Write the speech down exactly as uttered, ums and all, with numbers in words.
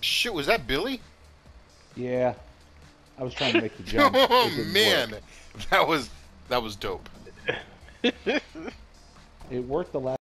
Shit, was that Billy? Yeah, I was trying to make the jump. Oh It didn't man, work. that was that was dope. It worked the last.